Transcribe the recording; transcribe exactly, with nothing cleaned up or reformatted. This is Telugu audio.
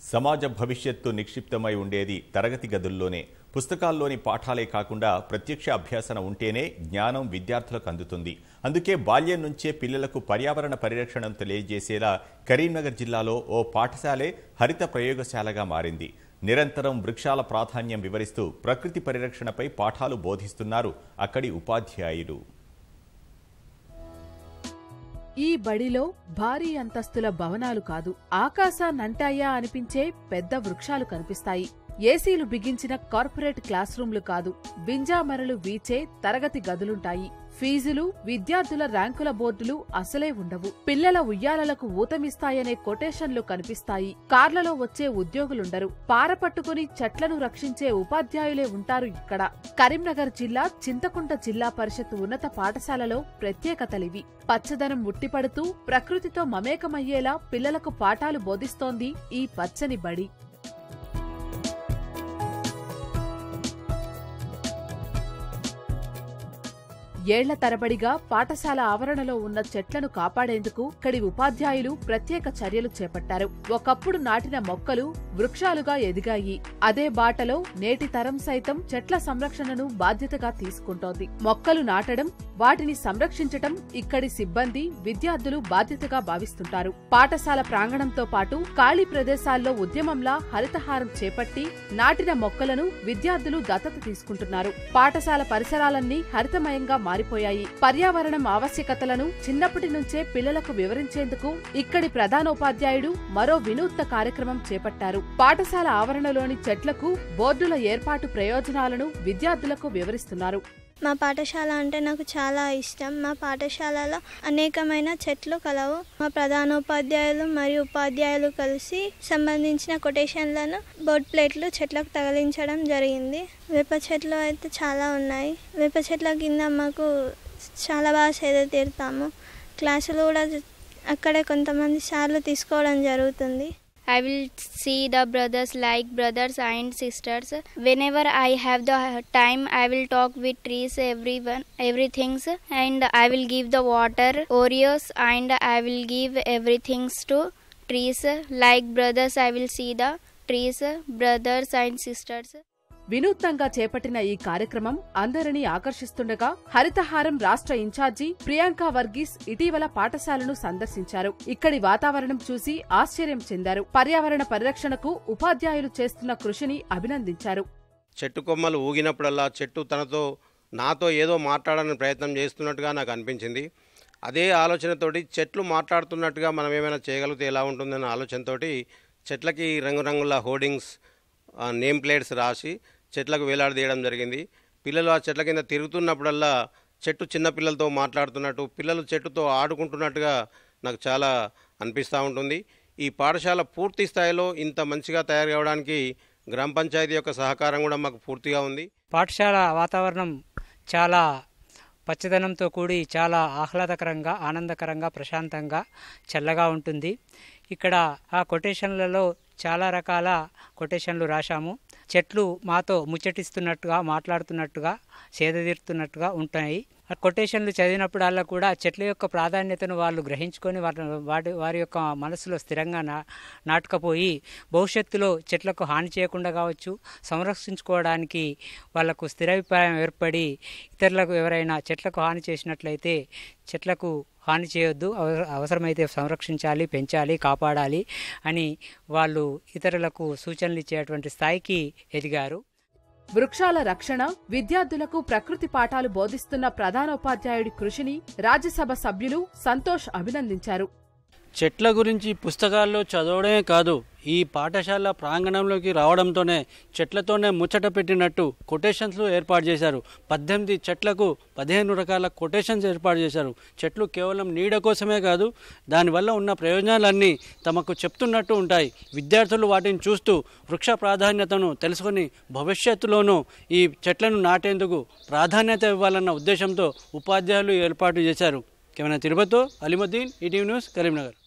సమాజ భవిష్యత్తు నిక్షిప్తమై ఉండేది తరగతి గదుల్లోనే. పుస్తకాల్లోని పాఠాలే కాకుండా ప్రత్యక్ష అభ్యాసన ఉంటేనే జ్ఞానం విద్యార్థులకు అందుతుంది. అందుకే బాల్యం నుంచే పిల్లలకు పర్యావరణ పరిరక్షణను తెలియజేసేలా కరీంనగర్ జిల్లాలో ఓ పాఠశాలే హరిత ప్రయోగశాలగా మారింది. నిరంతరం వృక్షాల ప్రాధాన్యం వివరిస్తూ ప్రకృతి పరిరక్షణపై పాఠాలు బోధిస్తున్నారు అక్కడి ఉపాధ్యాయులు. ఈ బడిలో భారీ అంతస్తుల భవనాలు కాదు, ఆకాశాన్నంటాయా అనిపించే పెద్ద వృక్షాలు కనిపిస్తాయి. ఏసీలు బిగించిన కార్పొరేట్ క్లాస్ రూమ్లు కాదు, బింజామరలు వీచే తరగతి గదులుంటాయి. ఫీజులు, విద్యార్థుల ర్యాంకుల బోర్డులు అసలే ఉండవు. పిల్లల ఉయ్యాలలకు ఊతమిస్తాయనే కొటేషన్లు కనిపిస్తాయి. కార్లలో వచ్చే ఉద్యోగులుండరు. పారపట్టుకుని చెట్లను రక్షించే ఉపాధ్యాయులే ఉంటారు ఇక్కడ. కరీంనగర్ జిల్లా చింతకుంట జిల్లా పరిషత్ ఉన్నత పాఠశాలలో ప్రత్యేకతలివి. పచ్చదనం ఉట్టిపడుతూ ప్రకృతితో మమేకమయ్యేలా పిల్లలకు పాఠాలు బోధిస్తోంది ఈ పచ్చని బడి. ఏళ్ల తరబడిగా పాఠశాల ఆవరణలో ఉన్న చెట్లను కాపాడేందుకు ఇక్కడి ఉపాధ్యాయులు ప్రత్యేక చర్యలు చేపట్టారు. ఒకప్పుడు నాటిన మొక్కలు వృక్షాలుగా ఎదిగాయి. అదే బాటలో నేటి తరం సైతం చెట్ల సంరక్షణను బాధ్యతగా తీసుకుంటోంది. మొక్కలు నాటడం, వాటిని సంరక్షించటం ఇక్కడి సిబ్బంది, విద్యార్థులు బాధ్యతగా భావిస్తుంటారు. పాఠశాల ప్రాంగణంతో పాటు ఖాళీ ప్రదేశాల్లో ఉద్యమంలా హరితహారం చేపట్టి నాటిన మొక్కలను విద్యార్థులు దత్తత తీసుకుంటున్నారు. పాఠశాల పరిసరాలన్నీ హరితమయంగా మారిపోయాయి. పర్యావరణం ఆవశ్యకతలను చిన్నప్పటి నుంచే పిల్లలకు వివరించేందుకు ఇక్కడి ప్రధానోపాధ్యాయుడు మరో వినూత్న కార్యక్రమం చేపట్టారు. పాఠశాల ఆవరణలోని చెట్లకు బోర్డుల ఏర్పాటు ప్రయోజనాలను విద్యార్థులకు వివరిస్తున్నారు. మా పాఠశాల అంటే నాకు చాలా ఇష్టం. మా పాఠశాలలో అనేకమైన చెట్లు కలవు. మా ప్రధానోపాధ్యాయులు మరియు ఉపాధ్యాయులు కలిసి సంబంధించిన కొటేషన్లను బోర్డ్ ప్లేట్లు చెట్లకు తగిలించడం జరిగింది. వేప చెట్లు అయితే చాలా ఉన్నాయి. వేప చెట్ల కింద మాకు చాలా బాగా సేద తీరుతాము. క్లాసులు కూడా అక్కడే కొంతమంది సార్లు తీసుకోవడం జరుగుతుంది. I will see the brothers like brothers and sisters. Whenever I have the time, I will talk with trees, everyone, everything, and I will give the water, Oreos, and I will give everything to trees. Like brothers, I will see the trees, brothers and sisters. వినూత్నంగా చేపట్టిన ఈ కార్యక్రమం అందరినీ ఆకర్షిస్తుండగా హరితహారం రాష్ట్ర ఇన్ఛార్జి ప్రియాంక వర్గీస్ ఇటీవల పాఠశాలను సందర్శించారు. ఇక్కడి వాతావరణం చూసి ఆశ్చర్యం చెందారు. పర్యావరణ పరిరక్షణకు ఉపాధ్యాయులు చేస్తున్న కృషిని అభినందించారు. చెట్టు కొమ్మలు ఊగినప్పుడల్లా చెట్టు తనతో నాతో ఏదో మాట్లాడాలని ప్రయత్నం చేస్తున్నట్టుగా నాకు అనిపించింది. అదే ఆలోచనతోటి చెట్లు మాట్లాడుతున్నట్టుగా మనం ఏమైనా చేయగలిగితే ఎలా ఉంటుందన్న ఆలోచనతోటి చెట్లకి రంగురంగుల హోర్డింగ్స్, నేమ్ ప్లేట్స్ రాసి చెట్లకు వేలాడదీయడం జరిగింది. పిల్లలు ఆ చెట్ల కింద తిరుగుతున్నప్పుడల్లా చెట్టు చిన్నపిల్లలతో మాట్లాడుతున్నట్టు, పిల్లలు చెట్టుతో ఆడుకుంటున్నట్టుగా నాకు చాలా అనిపిస్తూ ఉంటుంది. ఈ పాఠశాల పూర్తి స్థాయిలో ఇంత మంచిగా తయారు కావడానికి గ్రామ పంచాయతీ యొక్క సహకారం కూడా మాకు పూర్తిగా ఉంది. పాఠశాల వాతావరణం చాలా పచ్చదనంతో కూడి చాలా ఆహ్లాదకరంగా, ఆనందకరంగా, ప్రశాంతంగా, చల్లగా ఉంటుంది. ఇక్కడ ఆ కొటేషన్లలో చాలా రకాల కొటేషన్లు రాశాము. చెట్లు మాతో ముచ్చటిస్తున్నట్టుగా, మాట్లాడుతున్నట్టుగా, సేదతీరుతున్నట్టుగా ఉంటాయి. ఆ కొటేషన్లు చదివినప్పుడల్లా కూడా చెట్ల యొక్క ప్రాధాన్యతను వాళ్ళు గ్రహించుకొని వాటి వారి యొక్క మనసులో స్థిరంగా నా నాటుకపోయి భవిష్యత్తులో చెట్లకు హాని చేయకుండా కావచ్చు, సంరక్షించుకోవడానికి వాళ్లకు స్థిరాభిప్రాయం ఏర్పడి ఇతరులకు ఎవరైనా చెట్లకు హాని చేసినట్లయితే చెట్లకు హాని చేయొద్దు, అవసరమైతే సంరక్షించాలి, పెంచాలి, కాపాడాలి అని వాళ్ళు ఇతరులకు సూచనలు ఇచ్చేటువంటి స్థాయికి ఎదిగారు. వృక్షాల రక్షణ, విద్యార్థులకు ప్రకృతి పాఠాలు బోధిస్తున్న ప్రధానోపాధ్యాయుడి కృషిని రాజ్యసభ సభ్యులు సంతోష్ అభినందించారు. చెట్ల గురించి పుస్తకాల్లో చదవడమే కాదు, ఈ పాఠశాల ప్రాంగణంలోకి రావడంతోనే చెట్లతోనే ముచ్చట పెట్టినట్టు కొటేషన్స్ ఏర్పాటు చేశారు. పద్దెనిమిది చెట్లకు పదిహేను రకాల కొటేషన్స్ ఏర్పాటు చేశారు. చెట్లు కేవలం నీడ కోసమే కాదు, దానివల్ల ఉన్న ప్రయోజనాలన్నీ తమకు చెప్తున్నట్టు ఉంటాయి. విద్యార్థులు వాటిని చూస్తూ వృక్ష ప్రాధాన్యతను తెలుసుకొని భవిష్యత్తులోనూ ఈ చెట్లను నాటేందుకు ప్రాధాన్యత ఇవ్వాలన్న ఉద్దేశంతో ఉపాధ్యాయులు ఏర్పాటు చేశారు. కెమెరా తిరుపతితో అలీముద్దీన్, ఈటీవీ న్యూస్, కరీంనగర్.